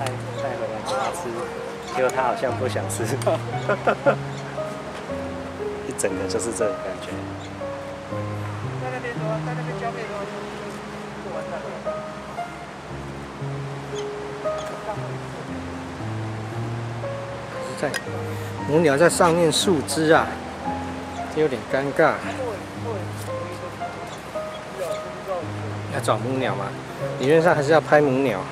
带回来给他吃，结果他好像不想吃，一整个就是这种感觉。 在那边多，在那边交配多。 在母鸟在上面树枝啊，有点尴尬。要找母鸟嘛？理论上还是要拍母鸟。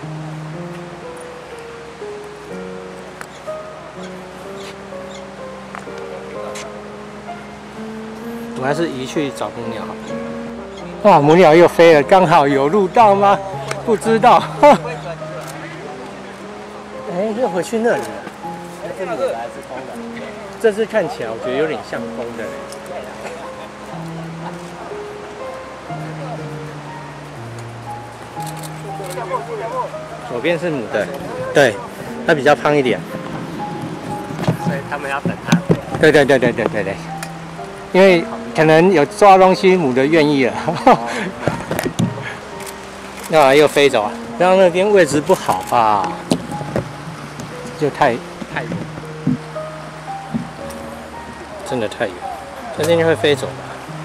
我还是移去找母鸟好。哇，母鸟又飞了，刚好有录到吗？不知道。哎，又回去那里了。 是母的还是公的？ 这只看起来我觉得有点像公的。左边是母的，对，它比较胖一点。 所以他们要等它。 对，因为可能有抓东西，母的愿意了。那又飞走啊！然后那边位置不好啊，就太远，真的太远，它那天会飞走吧？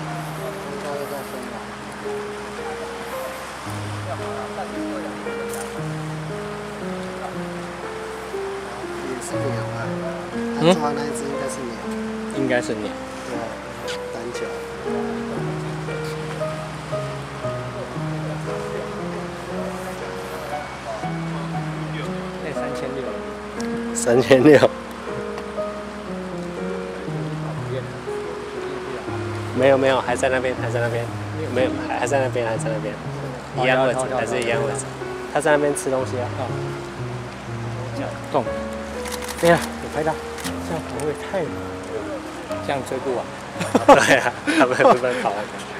也是鸟啊，他抓那一只应该是鸟， 应该是鸟。 对啊，单脚。 那 3600。没有，还在那边，没有，还在那边，一样位置，还是一样位置。他在那边吃东西啊。 动。对呀，有拍到，这样不会太这样追不完。 对啊，他们不能跑。